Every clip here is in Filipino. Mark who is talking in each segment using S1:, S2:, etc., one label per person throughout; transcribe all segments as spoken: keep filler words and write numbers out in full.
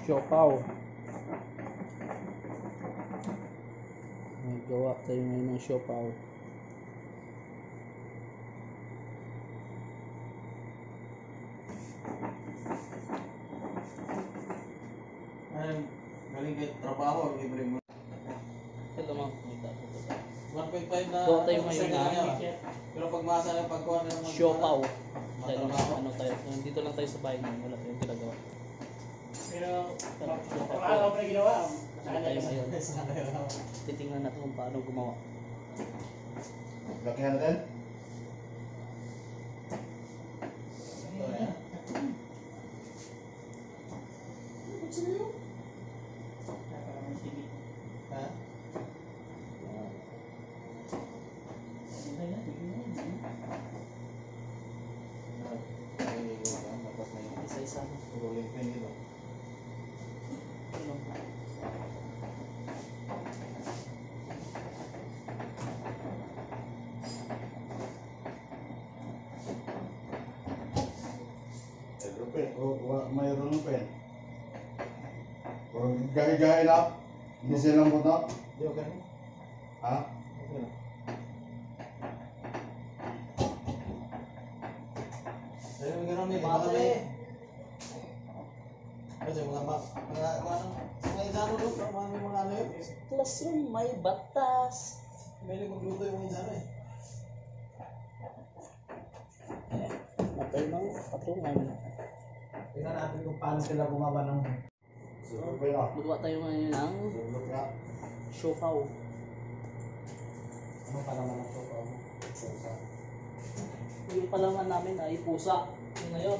S1: Siopaw. Nagawa tayo ngayon ng siopaw.
S2: Ay, galing kayo trabaho, libre mo.
S1: Ito mga kumita ko po.
S2: one point five na
S1: Gawa tayo ngayon
S2: sa
S1: ng
S2: kanya. Pero pag masa na pagkuha na naman.
S1: siopaw. Dahil ano tayo, dito lang tayo sa bahay ngayon, wala tayong ginagawa.
S3: Pero, araw pa na ginawa.
S1: Ano tayo ngayon? Titingnan natin kung paano gumawa.
S4: Lakihan natin?
S2: Ito na yan. Ha? Ay, tapos na yung
S1: Isa-isa.
S2: rolling pin dito.
S1: Ano?
S4: Mayroon pen. O, wa- mayroon ng pen. Puro gahi-gahi na. Hindi silang buto.
S2: Di, okay na.
S4: Ha?
S2: Okay na. Ayun, gano'n eh. Baka may... Kasi mga mga mga mga mga insano doon, mga may mga ano yun.
S1: Classroom, may batas.
S2: May nagluto yung mga insano eh.
S1: Matay ng patungan.
S2: Tingnan natin kung paano sila gumawa ng...
S4: Sulok pen na.
S1: Magawa tayo ngayon ng
S4: Sulok na.
S1: siopaw.
S2: Ano pa naman ang sopa mo?
S1: Yung palaman namin ay pusa. Yung ngayon.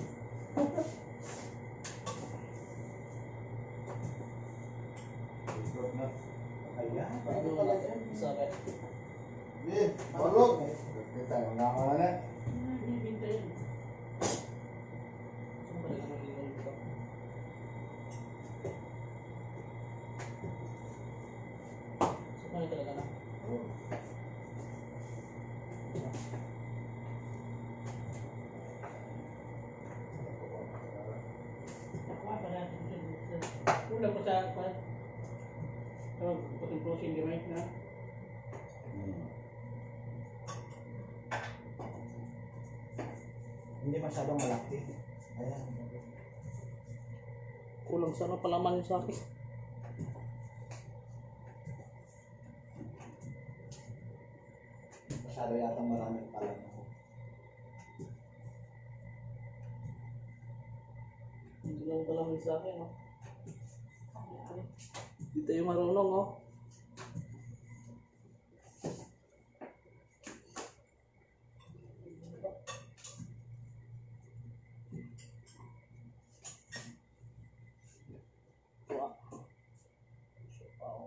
S4: Sulok na.
S2: Ayan.
S1: Ano pala yun? Pusa ka.
S4: Di, balok. Kita, mga mga na.
S1: Hindi, binta yun. Saan ba naman yung mga ito? Saan ba talaga na?
S3: Nakuha pa natin siya. Kulang pa sa pa. Pero, puting-puting gamay na.
S2: Hindi masyadong malaki. Ayan.
S1: Kulang sana palaman yun sa akin.
S2: Masyado yata maraming pala.
S1: Hindi lang palaman sa akin, oh. Hindi tayo marunong, oh. Wah. Siopaw.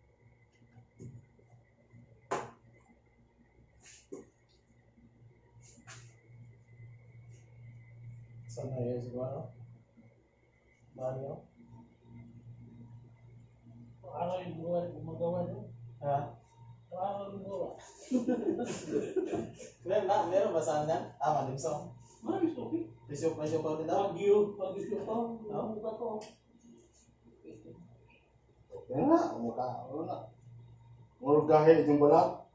S2: Saan na yun siguro? Mario?
S3: Araw yung buwan, gumagawa doon.
S2: Ha?
S3: Araw yung gawa.
S2: Meron na? Meron ba saan yan? Ah, malimsong.
S3: Maraming topic.
S2: Pisyo pa siya pa din daw.
S3: Pag-iyo, pag-iyo ko. Ano ba to?
S4: Okay na, mukha. Ano na. Murag gahi itong balak.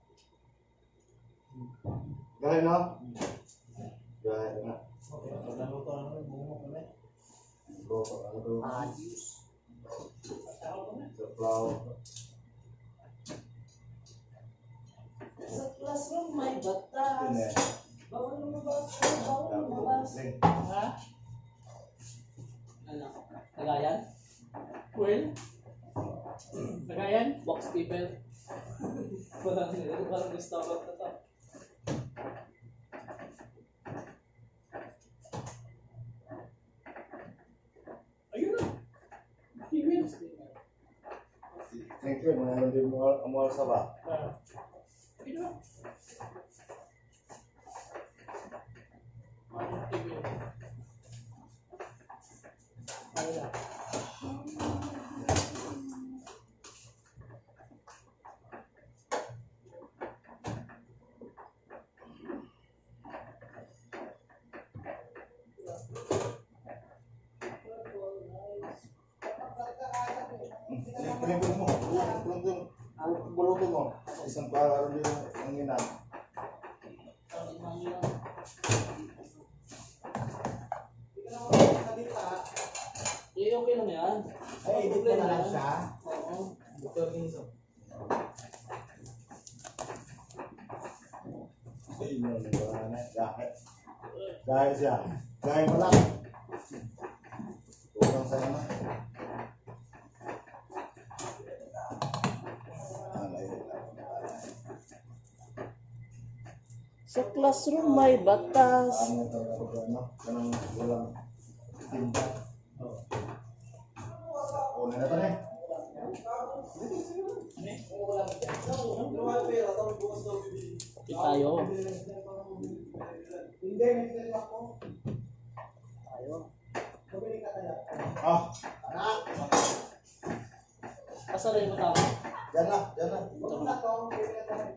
S4: Gahi na. Gahi na.
S2: Okay, pag naluto na naman, bumok na eh.
S4: Luto, ano to?
S1: Ayos.
S3: Tao ko na.
S4: Sa flower.
S1: Sa classroom, may
S4: Yun
S1: batas.
S4: eh.
S1: Bawal lumabas. Bawal lumabas.
S3: Ha?
S1: Ano? Tagayan?
S3: Well? Nagayan?
S1: Box paper. Parang parang gusto ko ito to.
S3: Ayun na. Email.
S4: Thank you, mga hindi mo amal sa ba?
S3: Ah. Ayun na. Ano email? Ayun na.
S4: Pinipin mo. Pinipin ang bulutin mo. Isang klaro din ang inan.
S1: Eh, okay lang yan.
S2: Ay, edit mo na lang siya.
S1: Oo.
S2: Doctor Enzo.
S4: Ayun, wala na. Dahil. Dahil siya. Dahil mo lang. Tulang sa'yo na.
S1: Sa classroom may batas.
S4: Ano ito? Ano? Kanang walang tinta. Una na ito na eh.
S1: Okay tayo.
S2: Hindi, hindi ako.
S1: Tayo.
S2: Bumili ka kaya.
S4: Ah,
S2: Anak!
S1: Pasaray mo tama.
S4: yan na, yan na.
S2: Huwag na to. Bumili ka kaya.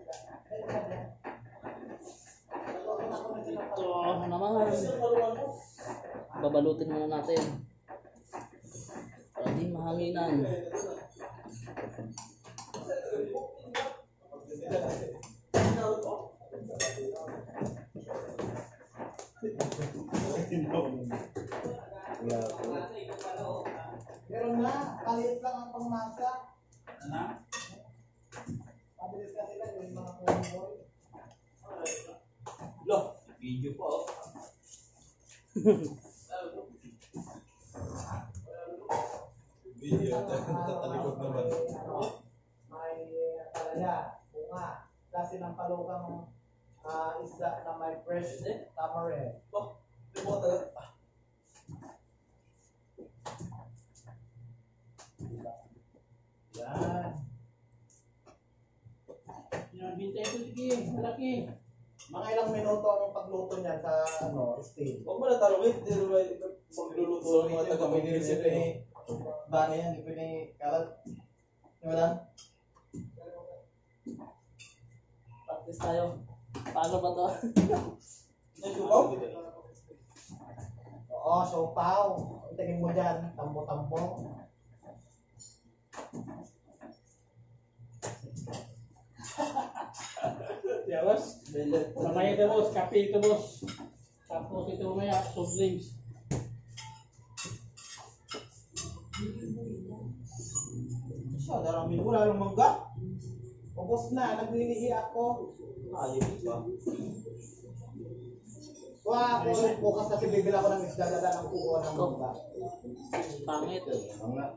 S1: Ito naman. Babalutin muna natin. Para di mahanginan.
S2: Meron na. Kalit lang ang pangmasa. Pabilis kasi lang yung mga kumboy.
S3: Loh, video pa oh.
S2: Video, talikod naman. May palaya, bunga, klase ng palukang ah, isda na may fresh tamarind.
S3: Oh, limo talaga.
S2: Yan.
S3: Yan, bintay ko sige, malaki.
S2: Mga ilang minuto ang pagluto niya sa ano, steam.
S3: Huwag mo na tarungit, hindi naman magluluto ng mga taga-Pilipinas eh.
S2: Bani yan, hindi pwede kalat. Di ba lang?
S1: Practice tayo. Paano ba to?
S3: Nagsubaw?
S2: Oo, siopaw. Tingin mo dyan, tambo-tambo.
S3: Ya, bos. Mamaya ito, bos. Kape ito, bos. Tapos ito mamaya, soft drinks.
S2: Siya, darami wala lang mangga. Ubos na, naglilihi ako.
S3: Ayun ba?
S2: Wah, ako, bukas kasi bibila ko ng isda dala ng kuha ng mangga.
S1: Pangit.
S4: Ang na.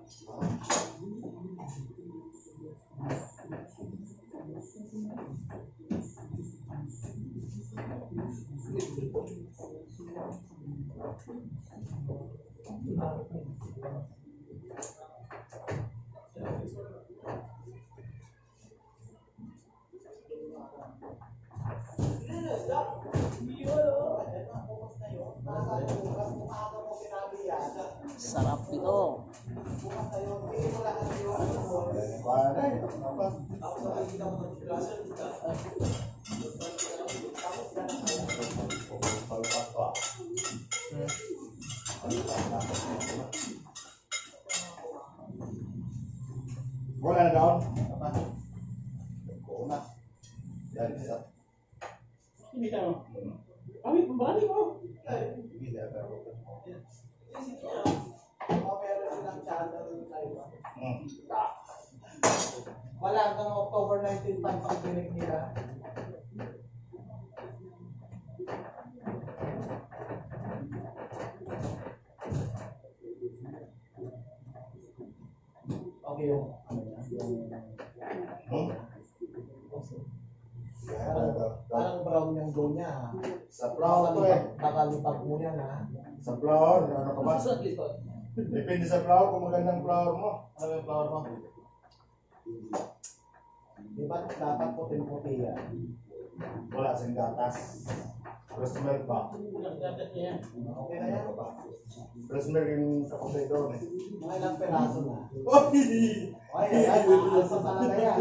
S1: Sarap ito.
S4: Paano eh? Apa? Palpak pa. Wala na daon? Apa? Oo na. Yan, isa.
S3: Hindi ka mo. Kami, pambarali mo.
S4: Hindi, pero... Hmm.
S2: Wala hanggang October nineteen pa ang pagdinig nila. Okay yung ano niya, yung
S4: Hmm?
S2: parang, parang brown yung dough niya.
S4: Sa flour to eh.
S2: Bakalipag mo yan ha.
S4: Sa flour, ano ka ba?
S1: Sa likod.
S4: Depende sa flour kung magandang flour mo.
S2: Ano yung flour mo? Di ba dapat puting-puti yan?
S4: Wala siyang gatas. Fresh milk ba?
S3: Ulang dagat niya.
S2: Okay na yan.
S4: Fresh milk yung sa kulay doon eh.
S2: Mga ilang peraso na.
S4: Oy!
S2: Ay, ay, ay, aalsa talaga yan.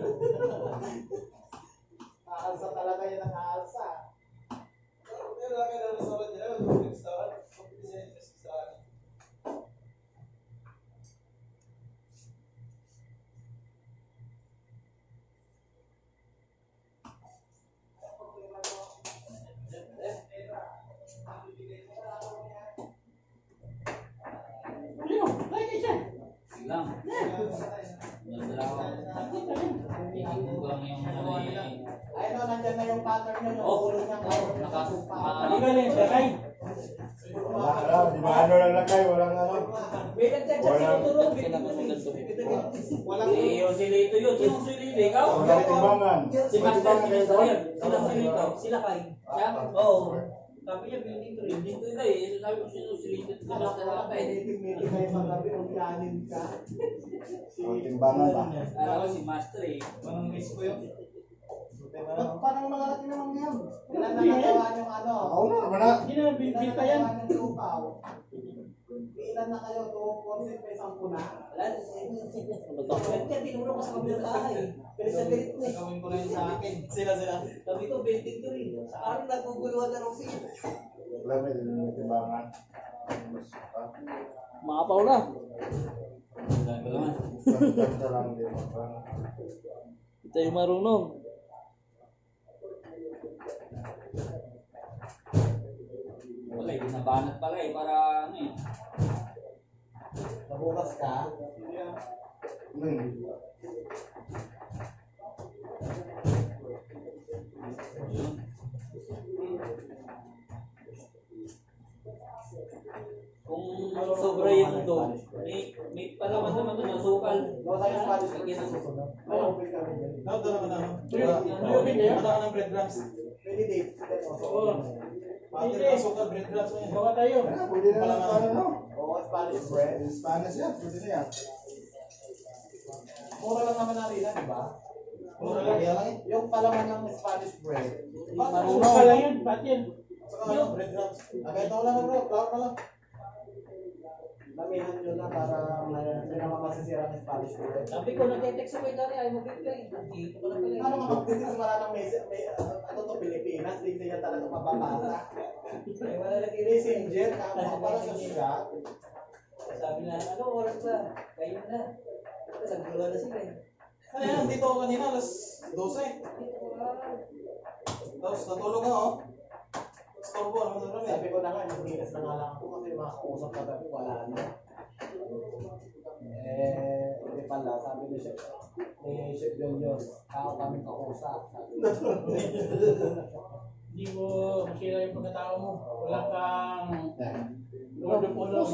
S2: Aalsa talaga yan ang aalsa. siguro niya kaya nakasupa.
S3: Hindi ka lang, sakay.
S4: Wala, wala, di ba ano lang lakay, walang ano.
S3: May nagchat sa
S4: Walang-
S3: sinuturo.
S2: Walang
S3: Eh, yung si Lito yun. Sino si Lito? Ikaw?
S4: Walang timbangan.
S3: Si Master, si Mister yun. Sino si Lito? Sila kay. Siya? Oo. Sabi niya, Lito rin. Lito yun eh. Sabi ko, sino si Lito? Si Master na kay.
S2: meeting kayo sa gabi, umiyanin ka.
S4: Ang timbangan ba?
S3: Alam ko si Master eh.
S2: Parang miss ko yun. Ba't parang malalaki naman yan? Ilan na nagawa yung ano?
S4: Ako na, naman na.
S3: Hindi na,
S2: Ilan
S3: bibig
S2: na
S3: pa yan.
S2: nagawa yung lupaw? Ilan na kayo? two percent pa isang puna?
S3: Wala.
S1: Ano to?
S3: Kaya tinuro ko sa kabilang bahay. Pero sa galit na eh.
S2: Gawin ko na yun sa akin. Sila sila.
S3: Sabi ko, bentin ko rin. Sa akin, naguguluhan na Rosie.
S4: Wala, may din yung timbangan.
S1: Maapaw na.
S4: Ganda lang din.
S1: Ito yung marunong.
S3: Wala, binabanat pala eh. Para ano eh.
S2: Nabukas ka?
S4: Ano hindi?
S3: Kung sobra yung doon, may, may palaman naman doon, sukal.
S2: Gawa tayo ng Spanish
S3: Lagyan ng
S2: susunod. Ay, open ka rin.
S5: Daw daw naman ano.
S3: Ano yun eh?
S5: Wala ka ng breadcrumbs.
S2: Pwede Dave.
S3: Oo.
S5: Pati na asukal breadcrumbs na yan.
S3: Gawa tayo.
S4: Ah, pwede na lang paano no?
S2: Oo, Spanish bread.
S4: Spanish yan, pwede na yan.
S2: Mura lang naman na rin, di ba?
S5: Mura lang.
S2: Kaya lang, yung palaman ng Spanish bread.
S1: Marunong.
S3: Sukal lang yun, ba't yan?
S5: Saka ano, breadcrumbs.
S2: Ah, ito lang bro, flour na lang. Lamihan nyo na para may may naman masisira ng Spanish bread.
S3: Sabi ko, nag-text ako kay Dari, ayaw mo bigay. Dito ko na pala.
S2: Ano mga magtitis wala nang may, may uh, ano to Pilipinas, di siya talaga mababasa.
S3: Ay, wala lagi rin.
S2: Messenger, tama para sa siya.
S3: Sabi na, ano oras ba? Kayo na. Nagdula na sila eh.
S5: Ano yan, dito ako kanina, alas twelve. Tapos natulog ako. Storbo, ano mo naman
S2: Sabi ko na nga, nagminas na nga lang ako kasi makakausap ka gabi, wala na. Eh, hindi pala, sabi ni Chef, ni Chef John John, kao kami kausap.
S3: Hindi mo masira yung pagkatao mo. Wala kang lord of honor.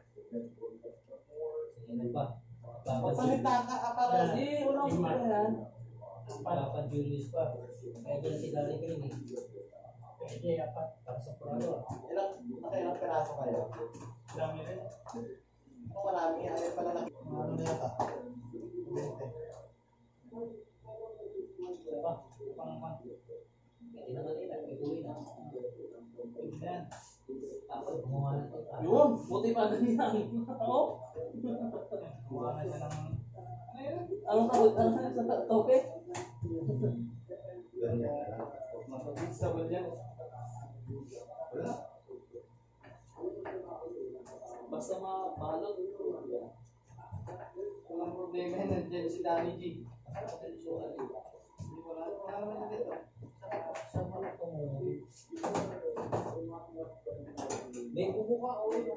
S3: Ano ba?
S2: Magsalita ka ka para
S3: Hindi, walang suka yan. Papa Julius pa. Kaya dyan si Dari ko yun eh. Pwede, apat. Para sa Prado.
S2: ilang, nakailang peraso kayo.
S5: Dami rin.
S2: Kung marami, ay pala na, ano na yata? twenty.
S3: Ito pa. Pang pang. Pwede na kanina. May tuloy na. Pwede na yan. Tapos, gumawa na ito.
S1: Yun, buti pa ganyan. Oo.
S5: Kuha na siya ng...
S1: Anong tawag? Ano sa sa tope?
S4: Ganyan na lang.
S5: Mapag-instable yan.
S1: Basta mabalot.
S5: Walang problema yan, nandiyan si Danny G. Hindi wala, wala naman na dito.
S3: May kubo ka. O yun.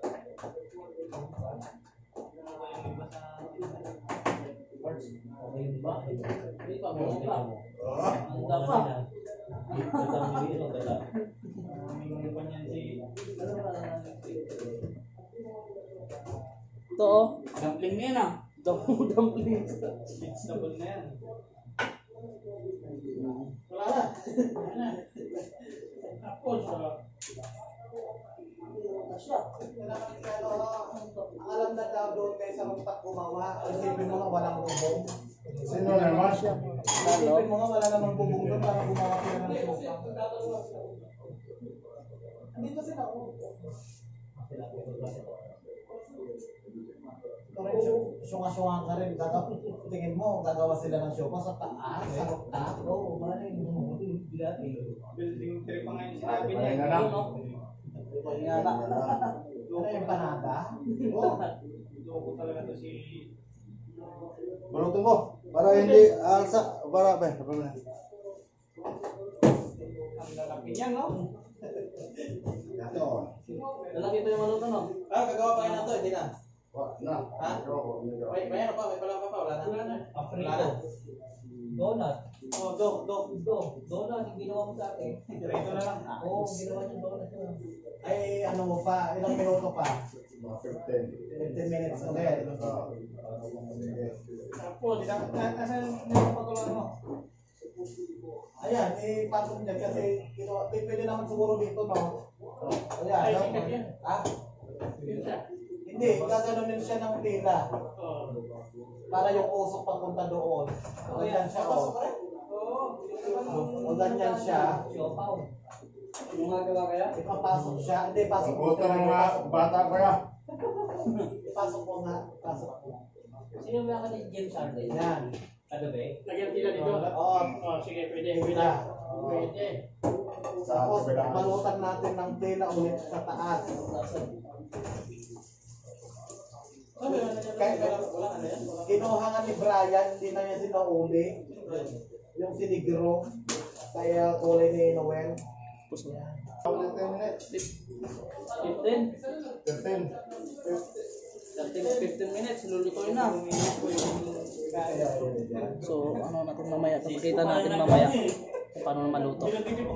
S3: Okay ba? Hindi pa mo pa. Ang dami na. Ang dami na.
S5: Maraming pa niyan si...
S3: Ano ba?
S1: Ito oh.
S3: Dumpling na yan ah.
S1: Dum- Dumpling.
S5: Vegetable na yan.
S2: Wala na.
S3: Tapos, ah,
S2: Kailangan niya, ano, alam na daw doon kayo sa rooftop gumawa. Isipin mo nga walang bubong.
S4: Sino naman?
S2: Isipin mo nga wala namang bubong doon para gumawa sila ng sofa. Dito sila, oh. Syunga-syunga ka rin. Gagawa, tingin mo, gagawa sila ng sofa sa taas, sa rooftop.
S3: oo, maling.
S5: Building three pa nga yung sinabi niya.
S4: Ayun na lang.
S5: Yun, no?
S2: Kaya na. Ano yung panada? Oh.
S5: Loko talaga to si...
S4: Balutin mo. Para hindi alsa. Para ba? Apa na?
S5: Ang lalaki niya, no?
S4: Yato.
S1: Lalaki pa yung manok ano?
S5: Ah, gagawa pa kayo na to, hindi na.
S4: Wa na.
S5: Ha?
S4: Ayoko, hindi daw.
S5: May, may ano pa, may pala pa pa, wala na.
S3: Wala na.
S5: Wala na.
S3: Donut.
S2: Oh, dog, dog.
S3: Do, donut, yung ginawa mo sa akin.
S2: Ito na lang.
S3: Oo, ginawa yung donut mo.
S2: Ay, ano mo pa, ilang minuto pa?
S4: Mga fifteen.
S2: fifteen minutes ulit.
S4: Ah.
S5: Po, di na, asan yung pagkakulan mo?
S2: Ayan, eh, pasok niya kasi, kino, eh, pwede naman siguro dito, no? Ayan,
S5: Ay,
S2: no?
S5: sikat yan.
S2: Ha?
S5: Yun siya.
S2: Hindi, gaganunin siya ng tela
S5: Oo.
S2: para yung usok papunta doon. O, ganyan siya, o. O, ganyan siya.
S3: Siopaw. Yung gagawa kaya?
S2: Ipapasok siya. Hindi, pasok mo.
S4: Buto ng mga bata ko ya.
S2: Ipasok mo nga. Pasok mo.
S3: Sino ba ka ni James Harden?
S2: Yan.
S3: Kagabi?
S5: Lagyan tila dito.
S2: Oo.
S5: Oh, sige, pwede, pwede.
S2: Tela.
S5: Pwede.
S4: Sa
S2: Tapos,
S4: kabilang.
S2: balutan natin ng tela ulit sa taas.
S5: Oh, wala na yan. Wala wala na yan. Wala.
S2: Kinuha nga ni Brian, hindi na niya sinauli. Yung sinigro. Kaya kulay ni Noel.
S1: Tapos na.
S4: fifteen minutes.
S1: fifteen.
S4: fifteen.
S1: thirteen to fifteen minutes, lulutuin na. So, ano natin mamaya, pakita natin mamaya kung paano maluto.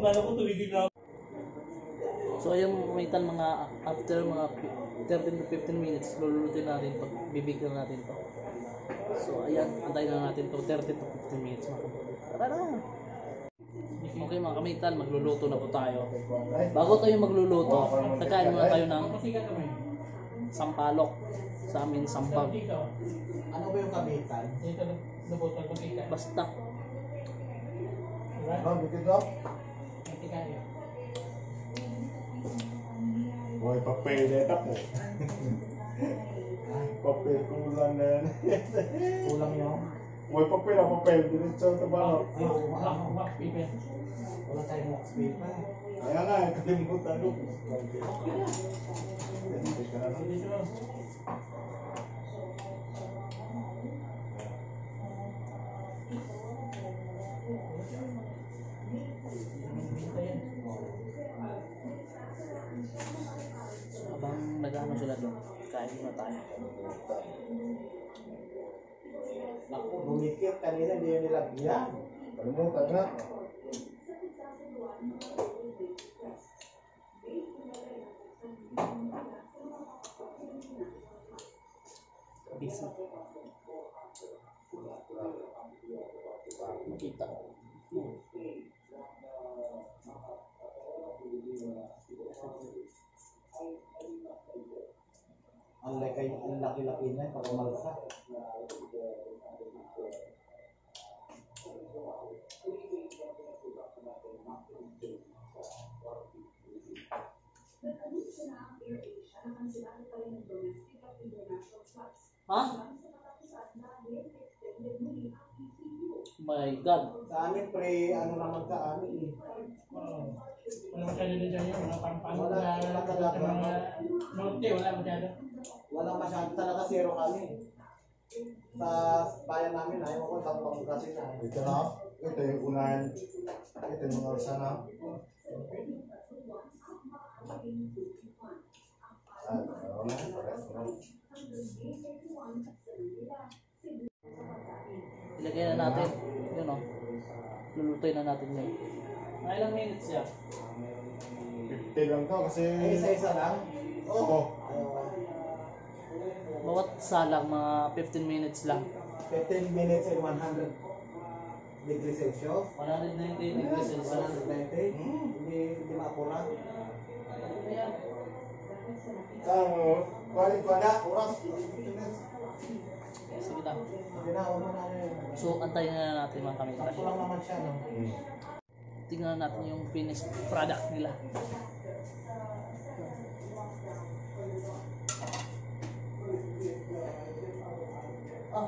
S1: So, ayun kumitan mga after mga thirteen to fifteen minutes, lulutuin natin to, bibigyan natin to. So, ayan, antayin na natin to thirty to fifteen minutes. Tara na! Okay mga kamitan, magluluto na po tayo. Bago tayo magluluto, nagkain muna tayo ng sampalok sa amin sampag.
S2: Ano ba yung kabitan?
S5: Dito, lubot, magpapika.
S1: Basta.
S4: Oh, dikit daw.
S5: Magpapika yun.
S4: Hoy, papel data po. Papel kulang na yan.
S2: Kulang yun.
S4: Hoy, papel na papel. Diretso ito ba?
S2: Ay,
S5: Wala,
S2: wala.
S5: wala, paper.
S2: Wala tayong wax paper.
S4: Kaya nga, kalimutan ko. Hindi ka na lang.
S5: Dito.
S1: Habang nag-ano sila doon, kain muna tayo.
S2: Naku, dumikit kanina, hindi yun nilagyan.
S4: Kalimutan na.
S1: Busy. Makita.
S2: Ang laki, ang laki-laki niya, pag umalsa.
S1: Ha? My God.
S2: Sa amin, pre, ano naman sa amin eh.
S5: Oo. Wala masyado din dyan yun. Mga pampano
S2: Wala,
S5: na
S2: wala talaga.
S5: mga norte, wala masyado.
S2: Walang masyado talaga zero kami. Sa bayan namin, ayaw ko, tampang kasi na.
S4: Ito na. Ito yung unahan. Ito yung mga orsa na. Ah, ano na? Pares na.
S1: Ilagay na natin. Yun o. Lulutuin na natin yun. Mga ilang minutes siya?
S4: fifty lang to kasi...
S2: Ay, isa-isa lang.
S4: Oo.
S2: Ayaw.
S1: Bawat salang mga fifteen minutes lang.
S2: fifteen minutes and one hundred degrees Celsius.
S1: one hundred ninety degrees Celsius.
S2: one hundred ninety. Hindi, hindi maakurat.
S1: Ayan.
S4: Saan mo? Kuwalit ko na. Oras.
S1: Sige lang.
S2: Hindi na, huwag mo na yun.
S1: So, antayin na natin mga kamitan.
S2: Sakto lang naman siya, no?
S1: Tingnan natin yung finished product nila. Ah.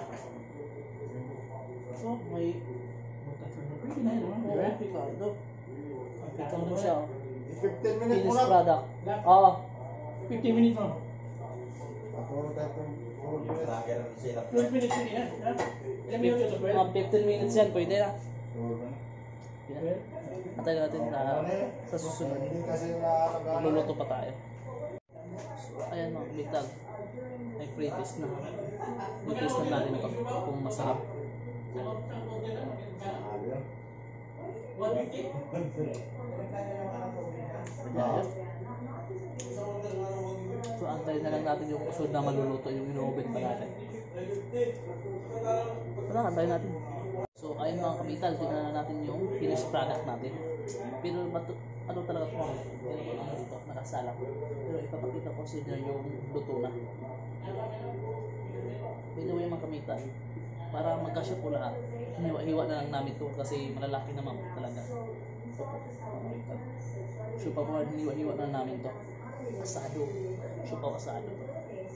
S1: So, may
S5: Pwede na yun,
S1: Oo,
S5: di ba?
S1: Ricardo. Ito mo siya. oh.
S4: fifteen minutes
S1: Finished
S4: muna.
S1: product. Oo.
S5: fifteen minutes mo.
S4: Ako tayo kung...
S5: twelve minutes yun yan. ha? Ilang minuto ito, twelve?
S1: Mga fifteen minutes yan, pwede na. Yan.
S5: twelve?
S1: Antayin natin sa, sa susunod.
S4: Hindi kasi nakakagana.
S1: Magluluto pa tayo. So, ayan mga bitag. May pre-taste na. I-taste na natin ito kung masarap. Ayan. So, antayin na lang natin yung usod na maluluto, yung ino-oven pa natin. Tara, antayin natin. So, ayun mga kamital, tingnan na natin yung finished product natin. Pero, bato, ano talaga ito? Pero, ano dito, nakasalang. Pero, ipapakita ko sa inyo yung luto na. By the way mga kamital, para magkasya po lahat, hiwa-hiwa na lang namin to kasi malalaki naman po talaga. Ito po, mga kamital. Siupaw po, hiniwa-hiwa na namin to. Asado. Siupaw asado to.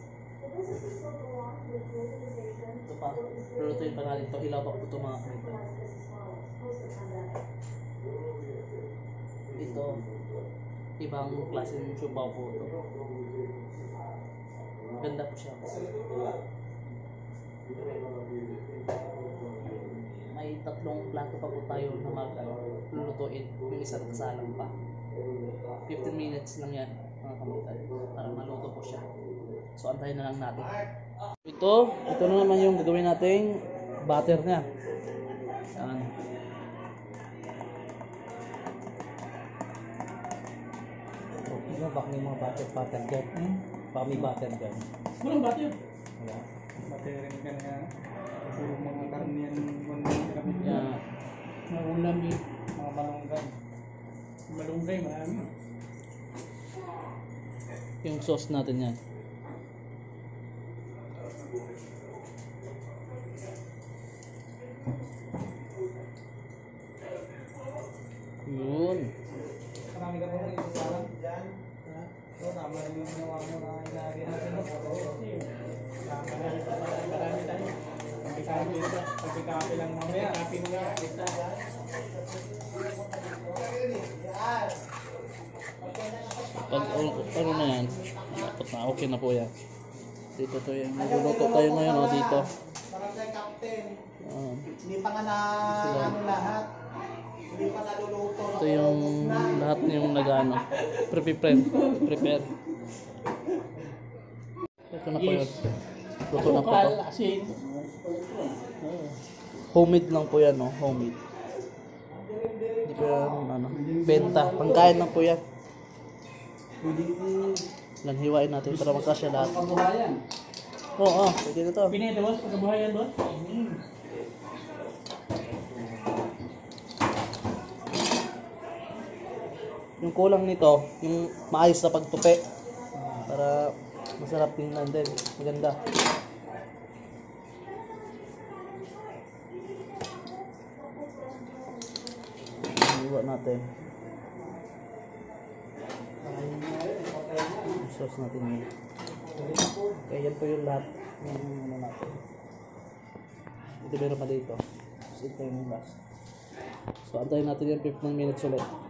S1: Ito pa, lulutuin pa natin to. Hilaw pa po ito mga kamital. Ito, ibang klase ng siupaw po ito. Ganda po siya. May tatlong plato pa po tayo na mag ano, lulutuin. Yung isang kasalang pa. fifteen minutes lang yan mga kamital para maluto po siya. So antayin na lang natin. Ito, ito na naman yung gagawin nating butter niya. Yan.
S3: Ano baka may mga butter-butter dyan? Hmm? Baka may butter dyan.
S5: Walang butter.
S3: Wala.
S5: Butter ka na. Puro mga karne yan. Mga kami.
S1: Yan.
S5: Mga ulam eh. Mga malunggay. Malunggay, marami.
S1: Yung sauce natin yan. Yun.
S5: Marami ka pong ito sa alam. Ha? So, tama rin yung ginawa mo na ilagay natin. Tama na. Marami tayo. Pagkikapi ito. Pagkikapi lang mamaya. Pagkikapi mo nga. Kita.
S1: Pag ano na yan, dapat na okay na po yan. Dito to yung magluluto tayo ngayon o dito.
S2: Barangay Captain.
S1: Yan.
S2: Hindi pa nga na ano lahat. Hindi pa naluluto.
S1: Ito yung lahat yung nag-ano, prepare, prepare. Ito na po yun. Luto na po to.
S5: asin.
S1: Homemade lang po yan, no? Homemade. Hindi po yan, ano, benta. Pangkain lang po yan. Lang hiwain natin para magkasya lahat.
S5: Kabuhayan.
S1: Oo, oh, pwede na to.
S5: Pinito, boss. Kabuhayan, boss.
S1: Yung kulang nito, yung maayos na pagtupi. Para masarap tingnan din. Maganda. Hiwa natin. Yung sauce natin yun. Okay, yan po yung lahat ng ano natin. Ito meron pa dito. So, ito yung last. So, antayin natin yan fifteen minutes ulit.